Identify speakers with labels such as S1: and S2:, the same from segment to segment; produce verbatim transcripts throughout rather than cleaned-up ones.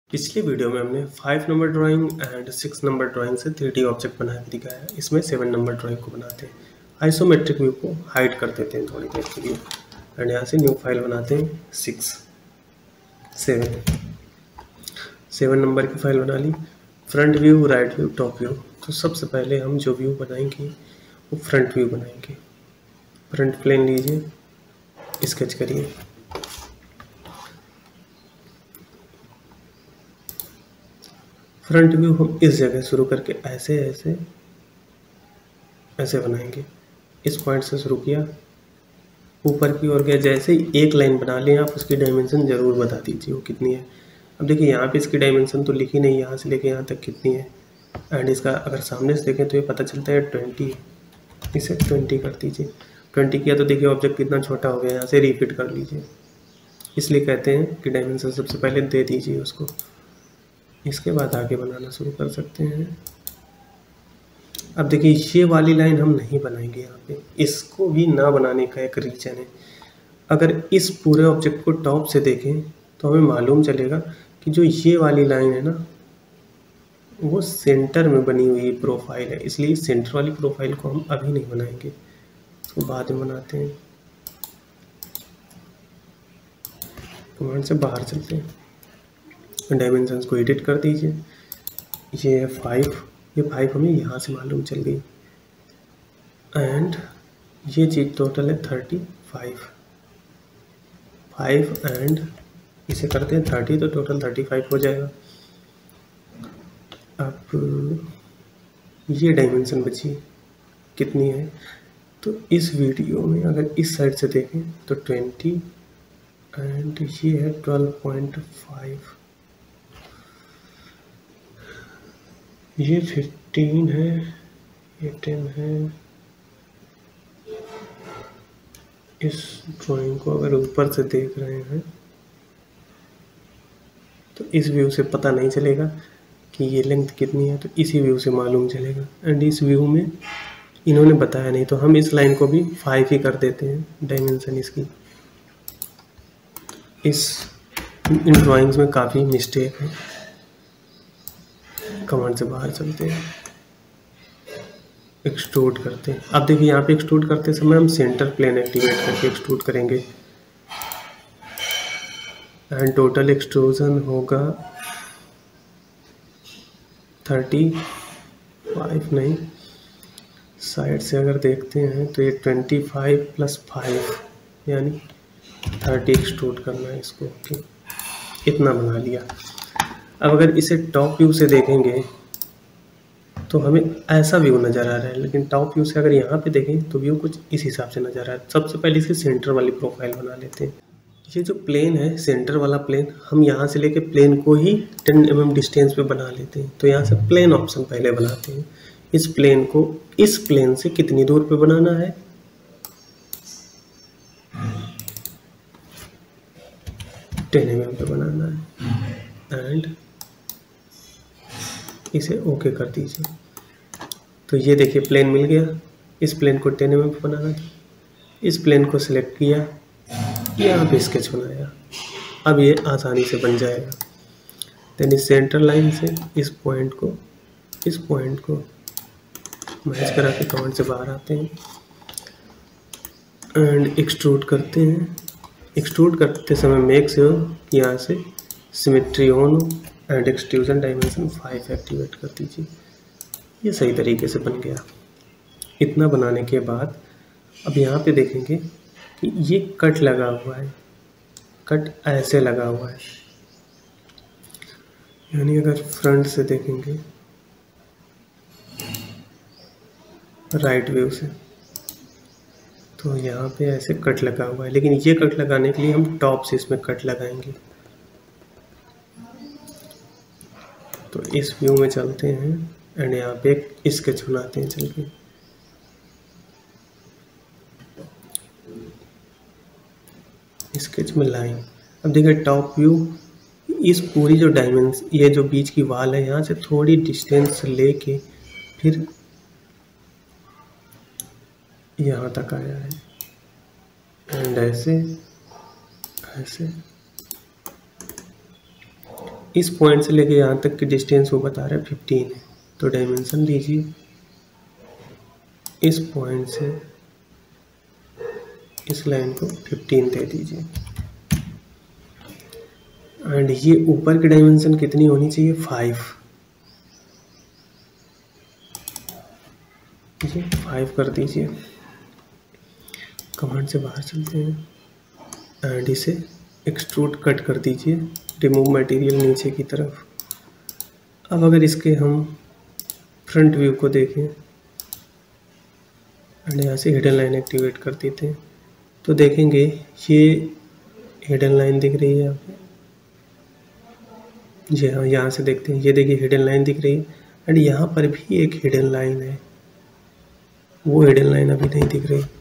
S1: पिछली वीडियो में हमने five number drawing and six number drawing से थ्री डी ऑब्जेक्ट बना के दिखाया। इसमें सेवन नंबर ड्राइंग को बनाते हैं। आइसोमेट्रिक व्यू को हाइड कर देते हैं थोड़ी देर के लिए एंड यहाँ से न्यू फाइल बनाते हैं। सिक्स सेवन सेवन नंबर की फाइल बना ली। Front view, right view, top view. तो सबसे पहले हम जो व्यू बनाएंगे वो फ्रंट व्यू बनाएंगे। फ्रंट प्लेन लीजिए, स्केच करिए। फ्रंट व्यू हम इस जगह शुरू करके ऐसे ऐसे ऐसे बनाएंगे। इस पॉइंट से शुरू किया, ऊपर की ओर गया। जैसे ही एक लाइन बना लें आप, उसकी डायमेंशन ज़रूर बता दीजिए वो कितनी है। अब देखिए यहाँ पे इसकी डायमेंशन तो लिखी नहीं, यहाँ से लेके यहाँ तक कितनी है। एंड इसका अगर सामने से देखें तो ये पता चलता है ट्वेंटी है। इसे ट्वेंटी कर दीजिए। ट्वेंटी किया तो देखिए ऑब्जेक्ट कितना छोटा हो गया। यहाँ से रिपीट कर लीजिए। इसलिए कहते हैं कि डायमेंशन सबसे पहले दे दीजिए उसको, इसके बाद आगे बनाना शुरू कर सकते हैं। अब देखिए ये वाली लाइन हम नहीं बनाएंगे यहाँ पे। इसको भी ना बनाने का एक रीजन है। अगर इस पूरे ऑब्जेक्ट को टॉप से देखें तो हमें मालूम चलेगा कि जो ये वाली लाइन है ना, वो सेंटर में बनी हुई प्रोफाइल है। इसलिए सेंटर वाली प्रोफाइल को हम अभी नहीं बनाएंगे, उसको बाद में बनाते हैं। कमांड से बाहर चलते हैं, डायमेंशंस को एडिट कर दीजिए। ये है फाइव, ये फाइव हमें यहाँ से मालूम चल गई। एंड ये चीज़ टोटल है थर्टी फाइव। फाइव एंड इसे करते हैं थर्टी, तो टोटल थर्टी फाइव हो जाएगा। अब ये डायमेंशन बची कितनी है, तो इस वीडियो में अगर इस साइड से देखें तो ट्वेंटी एंड ये है ट्वेल्व पॉइंट फाइव। ये फिफ्टीन है, ये टेन है। इस ड्राइंग को अगर ऊपर से देख रहे हैं तो इस व्यू से पता नहीं चलेगा कि ये लेंथ कितनी है, तो इसी व्यू से मालूम चलेगा। एंड इस व्यू में इन्होंने बताया नहीं, तो हम इस लाइन को भी फाइव ही कर देते हैं डायमेंशन इसकी। इस इन ड्राइंग्स में काफ़ी मिस्टेक है। कमांड से बाहर चलते हैं, एक्सट्रूड करते हैं। अब देखिए यहाँ पे एक्सट्रूड करते समय हम सेंटर प्लेन एक्टिवेट करके एक्सट्रूड करेंगे एंड टोटल एक्सट्रूजन होगा थर्टी फाइव। नहीं, साइड से अगर देखते हैं तो ये ट्वेंटी फाइव प्लस फाइव यानी थर्टी एक्सट्रूड करना है इसको। ओके, इतना बना लिया। अब अगर इसे टॉप व्यू से देखेंगे तो हमें ऐसा व्यू नज़र आ रहा है, लेकिन टॉप व्यू से अगर यहाँ पे देखें तो व्यू कुछ इस हिसाब से नज़र आ रहा है। सबसे पहले इसकी सेंटर वाली प्रोफाइल बना लेते हैं। ये जो प्लेन है, सेंटर वाला प्लेन, हम यहाँ से लेके प्लेन को ही टेन एम एम डिस्टेंस पे बना लेते हैं। तो यहाँ से प्लेन ऑप्शन पहले बनाते हैं। इस प्लेन को इस प्लेन से कितनी दूर पे बनाना है, टेन एम एम पे बनाना है। एंड इसे ओके कर दीजिए। तो ये देखिए प्लेन मिल गया। इस प्लेन को टेन एम एम पे बनाना था। इस प्लेन को सिलेक्ट किया, यहाँ पे स्केच बनाया। अब ये आसानी से बन जाएगा। देन इस सेंटर लाइन से इस पॉइंट को इस पॉइंट को मैच करा के कमांड से बाहर आते हैं एंड एक्सट्रूड करते हैं। एक्सट्रूड करते समय मेक श्योर यहाँ से सिमेट्री ऑन हो and extrusion dimension five activate कर दीजिए। ये सही तरीके से बन गया। इतना बनाने के बाद अब यहाँ पे देखेंगे कि ये कट लगा हुआ है। कट ऐसे लगा हुआ है, यानी अगर फ्रंट से देखेंगे राइट व्यू से तो यहाँ पे ऐसे कट लगा हुआ है। लेकिन ये कट लगाने के लिए हम टॉप से इसमें कट लगाएंगे। तो इस व्यू में चलते हैं एंड यहाँ पे एक स्केच बनाते हैं चल के। स्केच में लाइन। अब देखिए टॉप व्यू, इस पूरी जो डायमेंशन, ये जो बीच की वाल है, यहाँ से थोड़ी डिस्टेंस लेके फिर यहाँ तक आया है एंड ऐसे ऐसे इस पॉइंट से लेके यहाँ तक की डिस्टेंस वो बता रहा है फिफ्टीन है, तो डायमेंशन लीजिए इस पॉइंट से इस लाइन को फिफ्टीन दे दीजिए। एंड ये ऊपर की डायमेंशन कितनी होनी चाहिए, फाइव। जी फाइव कर दीजिए। कमांड से बाहर चलते हैं एंड इसे एक्सट्रूड कट कर दीजिए, रिमूव मटेरियल नीचे की तरफ। अब अगर इसके हम फ्रंट व्यू को देखें एंड यहाँ से हिडन लाइन एक्टिवेट कर देते हैं, तो देखेंगे ये हिडन लाइन दिख रही है यहाँ पे। जी हाँ, यहाँ से देखते हैं, ये देखिए हिडन लाइन दिख रही है एंड यहाँ पर भी एक हिडन लाइन है, वो हिडन लाइन अभी नहीं दिख रही।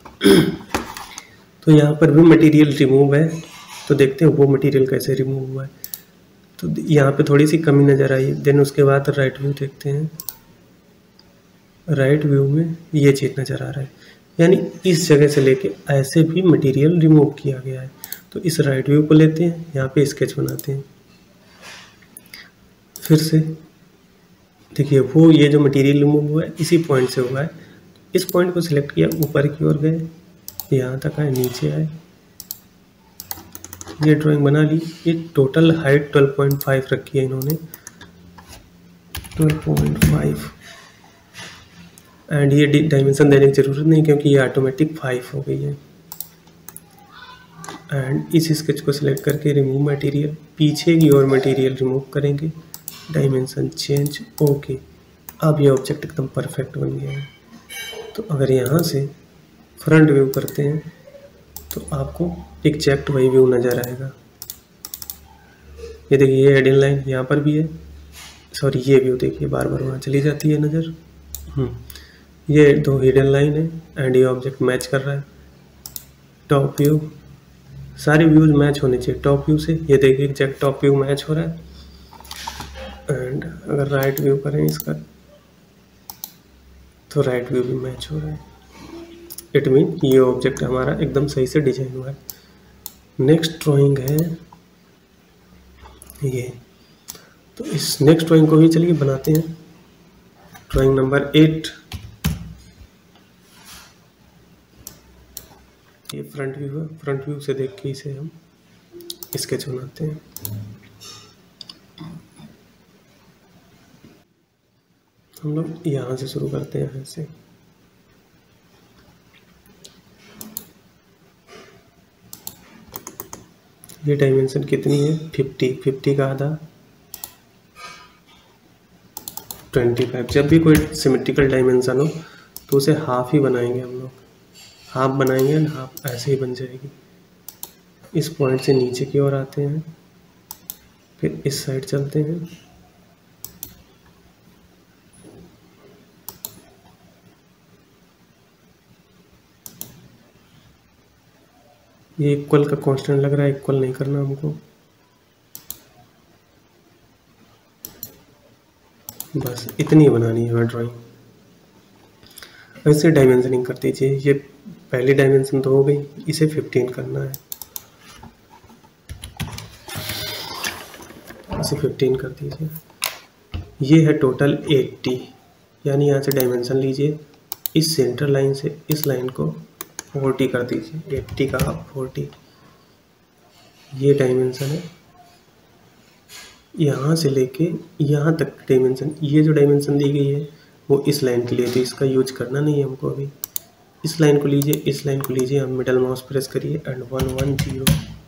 S1: तो यहाँ पर भी मटेरियल रिमूव है, तो देखते हैं वो मटेरियल कैसे रिमूव हुआ है। तो यहाँ पे थोड़ी सी कमी नज़र आई। देन उसके बाद राइट व्यू देखते हैं, राइट व्यू में ये चीज़ नज़र आ रहा है, यानी इस जगह से लेके ऐसे भी मटेरियल रिमूव किया गया है। तो इस राइट व्यू को लेते हैं, यहाँ पे स्केच बनाते हैं। फिर से देखिए वो ये जो मटेरियल रिमूव हुआ है इसी पॉइंट से हुआ है। इस पॉइंट को सिलेक्ट किया, ऊपर की ओर गए, यहाँ तक आए, नीचे आए, ये ड्राइंग बना ली। ये total height twelve point five रखी है इन्होंने, ट्वेल्व पॉइंट फाइव। एंड ये डायमेंशन देने की ज़रूरत नहीं क्योंकि ये ऑटोमेटिक फाइव हो गई है। एंड इस स्केच को सिलेक्ट करके रिमूव मटेरियल, पीछे की ओर मटेरियल रिमूव करेंगे, डायमेंशन चेंज, ओके। अब ये ऑब्जेक्ट एकदम परफेक्ट बन गया है। तो अगर यहाँ से फ्रंट व्यू करते हैं तो आपको एग्जैक्ट वही व्यू नज़र आएगा। ये देखिए ये हेडिंग लाइन यहाँ पर भी है, सॉरी ये व्यू देखिए बार बार वहाँ चली जाती है नज़र। हम्म ये दो हिडन लाइन है एंड ये ऑब्जेक्ट मैच कर रहा है। टॉप व्यू, सारे व्यूज मैच होने चाहिए टॉप व्यू से। ये देखिए एग्जैक्ट टॉप व्यू मैच हो रहा है। एंड अगर राइट व्यू करें इसका तो राइट व्यू भी मैच हो रहा है। इट मीन ये ऑब्जेक्ट हमारा एकदम सही से डिजाइन हुआ है। नेक्स्ट ड्राइंग है ये, तो इस नेक्स्ट ड्राइंग को भी चलिए बनाते हैं। ड्राइंग नंबर एट, ये फ्रंट व्यू है। फ्रंट व्यू से देख के इसे हम स्केच बनाते हैं। हम लोग यहाँ से शुरू करते हैं, ऐसे ये डायमेंशन कितनी है, फिफ्टी। फिफ्टी का आधा ट्वेंटी फाइव। जब भी कोई सिमेट्रिकल डायमेंशन हो तो उसे हाफ ही बनाएंगे हम लोग, हाफ बनाएंगे एंड हाफ ऐसे ही बन जाएगी। इस पॉइंट से नीचे की ओर आते हैं, फिर इस साइड चलते हैं, ये इक्वल का कांस्टेंट लग रहा है, इक्वल नहीं करना हमको, बस इतनी बनानी है हमें ड्राइंग। ऐसे डायमेंशनिंग कर दीजिए। ये पहली डायमेंशन तो हो गई, इसे फिफ्टीन करना है, इसे फिफ्टीन कर दीजिए। ये है टोटल एट्टी, यानी यहाँ से डायमेंशन लीजिए, इस सेंटर लाइन से इस लाइन को फोर्टी कर दीजिए, एट्टी का आप फोर्टी। ये डायमेंशन है, यहाँ से लेके यहाँ तक डायमेंशन, ये जो डायमेंशन दी गई है वो इस लाइन के लिए, तो इसका यूज करना नहीं है हमको अभी। इस लाइन को लीजिए, इस लाइन को लीजिए, हम मिडल माउस प्रेस करिए एंड वन वन जीरो।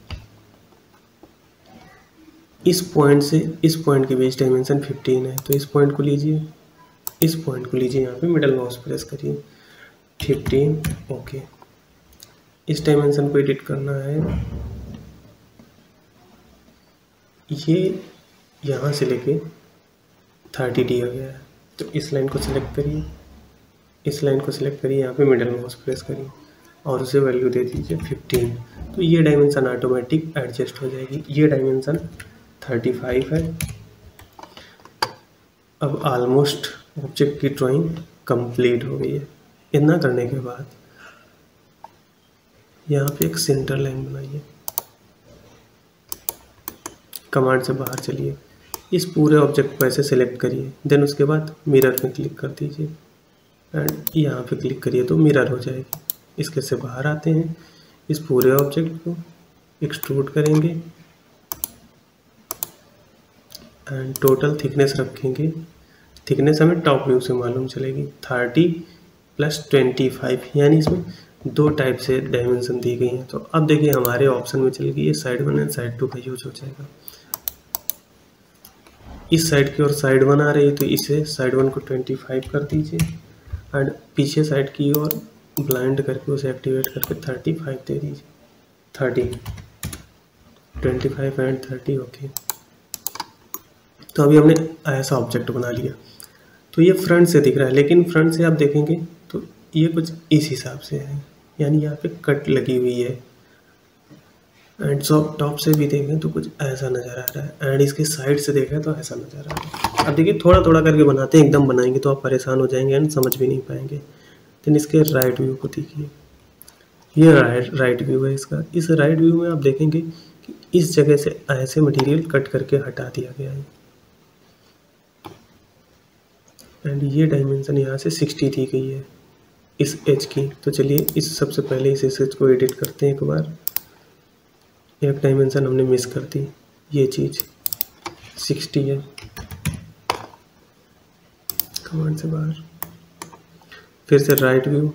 S1: इस पॉइंट से इस पॉइंट के बीच डायमेंशन फिफ्टीन है, तो इस पॉइंट को लीजिए, इस पॉइंट को लीजिए, यहाँ पे मिडल माउस प्रेस करिए, फिफ्टीन, ओके। इस डायमेंशन को एडिट करना है, ये यहाँ से लेके थर्टी दिया गया है, तो इस लाइन को सिलेक्ट करिए, इस लाइन को सिलेक्ट करिए, यहाँ पे मिडल माउस प्रेस करिए और उसे वैल्यू दे दीजिए फिफ्टीन। तो ये डायमेंशन ऑटोमेटिक एडजस्ट हो जाएगी। ये डायमेंशन थर्टी फाइव है। अब ऑलमोस्ट ऑब्जेक्ट की ड्राइंग कंप्लीट हो गई है। इतना करने के बाद यहाँ पे एक सेंटर लाइन बनाइए, कमांड से बाहर चलिए, इस पूरे ऑब्जेक्ट को ऐसे सेलेक्ट करिए, देन उसके बाद मिरर में क्लिक कर दीजिए एंड यहाँ पे क्लिक करिए तो मिरर हो जाएगी। इसके से बाहर आते हैं, इस पूरे ऑब्जेक्ट को एक्सट्रूड करेंगे एंड टोटल थिकनेस रखेंगे। थिकनेस हमें टॉप व्यू से मालूम चलेगी, थर्टी प्लस ट्वेंटी फाइव, यानी इसमें दो टाइप से डायमेंशन दी गई हैं। तो अब देखिए हमारे ऑप्शन में चल गई ये side one and side two का यूज हो जाएगा। इस साइड की ओर साइड वन आ रही है तो इसे साइड वन को ट्वेंटी फाइव कर दीजिए एंड पीछे साइड की ओर ब्लाइंड करके उसे एक्टिवेट करके थर्टी फाइव दे दीजिए। Thirty twenty five and thirty okay. तो अभी हमने ऐसा ऑब्जेक्ट बना लिया। तो ये फ्रंट से दिख रहा है, लेकिन फ्रंट से आप देखेंगे तो ये कुछ इस हिसाब से है, यानी यहाँ पे कट लगी हुई है एंड सब टॉप से भी देखें तो कुछ ऐसा नज़र आ रहा है एंड इसके साइड से देखें तो ऐसा नज़र आ रहा है। अब देखिए थोड़ा थोड़ा करके बनाते हैं, एकदम बनाएंगे तो आप परेशान हो जाएंगे एंड समझ भी नहीं पाएंगे। देन इसके राइट व्यू को देखिए, ये राइट राइट व्यू है इसका। इस राइट व्यू में आप देखेंगे कि इस जगह से ऐसे मटेरियल कट करके हटा दिया गया है एंड ये डायमेंशन यहाँ से सिक्सटी दी गई है इस एज की। तो चलिए इस सबसे पहले इस एज को एडिट करते हैं एक बार। एक डायमेंशन हमने मिस कर दी, ये चीज़ सिक्सटी है। कमांड से बाहर, फिर से राइट व्यू,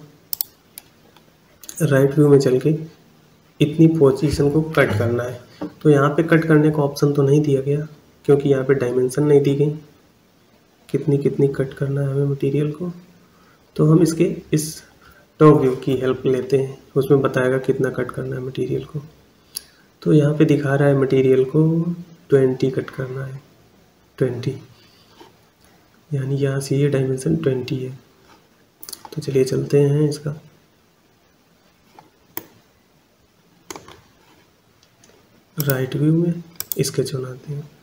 S1: राइट व्यू में चल के इतनी पोजीशन को कट करना है। तो यहाँ पे कट करने का ऑप्शन तो नहीं दिया गया क्योंकि यहाँ पे डायमेंशन नहीं दी गई कितनी कितनी कट करना है हमें मटेरियल को। तो हम इसके इस टॉप व्यू की हेल्प लेते हैं, उसमें बताएगा कितना कट करना है मटेरियल को। तो यहाँ पे दिखा रहा है मटेरियल को ट्वेंटी कट करना है, ट्वेंटी, यानी यहाँ से ये डायमेंशन ट्वेंटी है। तो चलिए चलते हैं इसका, राइट व्यू में स्केच बनाते हैं।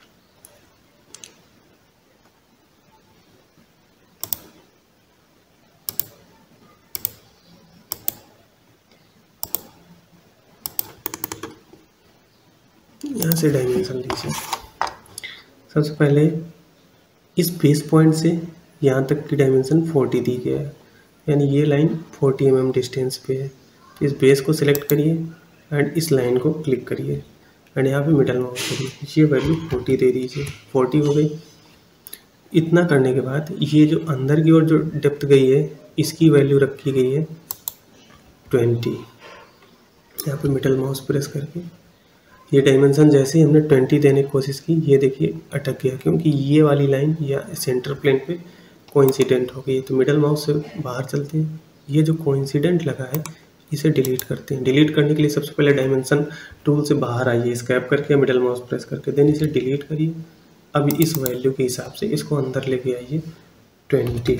S1: यहाँ से डायमेंशन लीजिए। सबसे पहले इस बेस पॉइंट से यहाँ तक की डायमेंशन फोर्टी दी गया है, यानी ये line forty M M distance पे है। तो इस बेस को सिलेक्ट करिए एंड इस लाइन को क्लिक करिए एंड यहाँ पे मिडल माउस करिए, ये वैल्यू फोर्टी दे दीजिए। फोर्टी हो गई। इतना करने के बाद ये जो अंदर की ओर जो डेप्थ गई है इसकी वैल्यू रखी गई है ट्वेंटी। यहाँ पे मिडल माउस प्रेस करके ये डायमेंशन जैसे ही हमने ट्वेंटी देने की कोशिश की, ये देखिए अटक गया क्योंकि ये वाली लाइन या सेंटर प्लेन पे कोइंसिडेंट हो गई। तो मिडल माउस से बाहर चलते हैं, ये जो कोइंसिडेंट लगा है इसे डिलीट करते हैं। डिलीट करने के लिए सबसे पहले डायमेंशन टूल से बाहर आइए, स्क्रैप करके मिडल माउस प्रेस करके, देन इसे डिलीट करिए। अब इस वैल्यू के हिसाब से इसको अंदर लेके आइए ट्वेंटी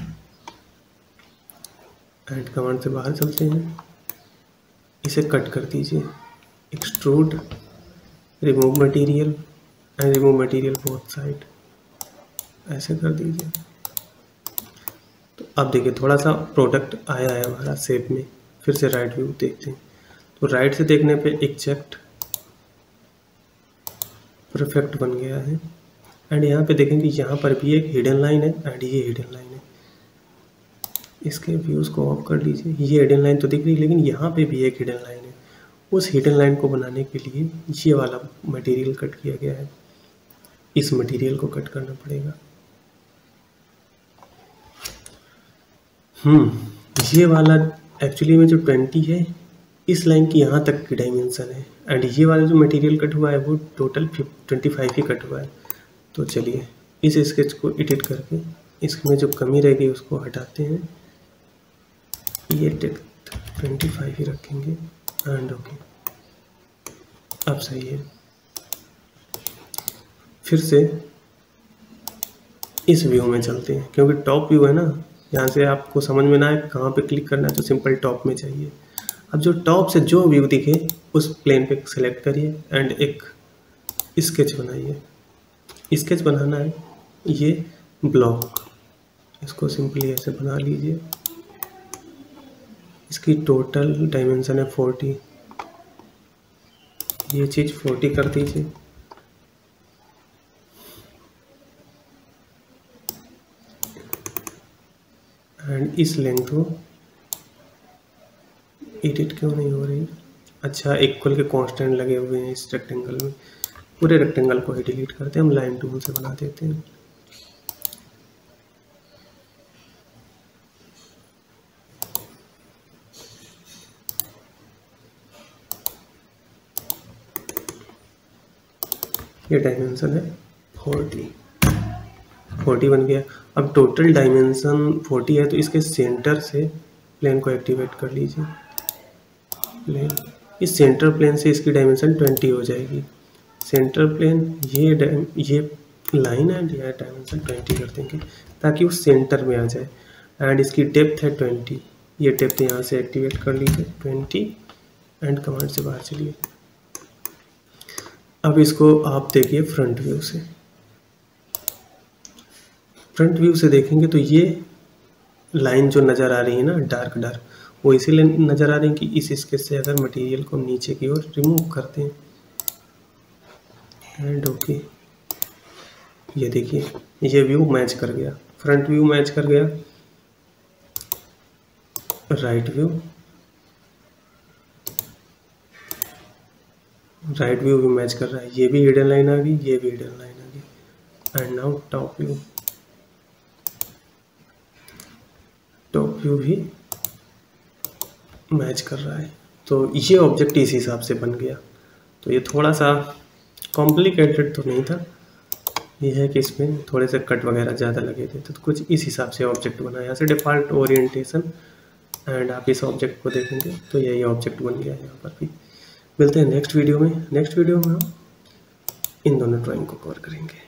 S1: एंड कमांड से बाहर चलते हैं, इसे कट कर दीजिए। Extrude, remove material and remove material both side, ऐसे कर दीजिए। तो अब देखिए थोड़ा सा प्रोडक्ट आया है हमारा शेप में। फिर से राइट व्यू देखते हैं, तो राइट से देखने पे एग्जैक्ट परफेक्ट बन गया है एंड यहाँ पे देखेंगे यहाँ पर भी एक हिडन लाइन है एंड ये हिडन लाइन है। इसके व्यूज़ को ऑफ कर लीजिए। ये हिडन लाइन तो दिख रही है लेकिन यहाँ पे भी एक हिडन लाइन है। उस हिडन लाइन को बनाने के लिए ये वाला मटेरियल कट किया गया है, इस मटेरियल को कट करना पड़ेगा। हम्म ये वाला एक्चुअली में जो ट्वेंटी है इस लाइन की यहाँ तक की डायमेंशन है एंड ये वाला जो मटेरियल कट हुआ है वो टोटल ट्वेंटी फाइव ही कट हुआ है। तो चलिए इस स्केच को एडिट करके इसमें जो कमी रहेगी उसको हटाते हैं। ये डेप्थ ट्वेंटी फाइव ही रखेंगे एंड ओके, अब सही है। फिर से इस व्यू में चलते हैं क्योंकि टॉप व्यू है ना, यहाँ से आपको समझ में ना आए कहाँ पे क्लिक करना है तो सिंपल टॉप में चाहिए। अब जो टॉप से जो व्यू दिखे उस प्लेन पे सेलेक्ट करिए एंड एक स्केच बनाइए। स्केच बनाना है ये ब्लॉक, इसको सिंपली ऐसे बना लीजिए। इसकी टोटल डायमेंशन है फोर्टी, ये चीज़ फोर्टी कर दीजिए एंड इस लेंथ को एडिट क्यों नहीं हो रही? अच्छा, इक्वल के कांस्टेंट लगे हुए हैं इस रेक्टेंगल में। पूरे रेक्टेंगल को ही डिलीट करते हैं, हम लाइन टूल से बना देते हैं। ये डायमेंशन है फोर्टी, फोर्टी बन गया। अब टोटल डायमेंशन फोर्टी है तो इसके सेंटर से प्लेन को एक्टिवेट कर लीजिए। प्लेन, इस सेंटर प्लेन से इसकी डायमेंशन ट्वेंटी हो जाएगी। सेंटर प्लेन ये ये लाइन है, ये डायमेंशन ट्वेंटी कर देंगे ताकि वो सेंटर में आ जाए। एंड इसकी डेप्थ है ट्वेंटी, ये डेप्थ यहाँ से एक्टिवेट कर लीजिए ट्वेंटी एंड कमांड से बाहर चलिए। अब इसको आप देखिए फ्रंट व्यू से। फ्रंट व्यू से देखेंगे तो ये लाइन जो नज़र आ रही है ना डार्क डार्क, वो इसीलिए नज़र आ रही है कि इस स्केच से अगर मटेरियल को नीचे की ओर रिमूव करते हैं एंड ओके, ये देखिए ये व्यू मैच कर गया, फ्रंट व्यू मैच कर गया, राइट व्यू राइट व्यू भी मैच कर रहा है। ये भी हिडन लाइन आ गई, ये भी हिडन लाइन आ गई। And now top view, top view भी मैच कर रहा है। तो ये ऑब्जेक्ट इस हिसाब से बन गया। तो ये थोड़ा सा कॉम्प्लिकेटेड तो नहीं था, ये है कि इसमें थोड़े से कट वगैरह ज़्यादा लगे थे, तो कुछ इस हिसाब से ऑब्जेक्ट बना। यहाँ से डिफ़ॉल्ट ओरिएंटेशन एंड आप इस ऑब्जेक्ट को देखेंगे तो यही ऑब्जेक्ट बन गया यहाँ पर भी। मिलते हैं नेक्स्ट वीडियो में। नेक्स्ट वीडियो में हम इन दोनों ड्राइंग को कवर करेंगे।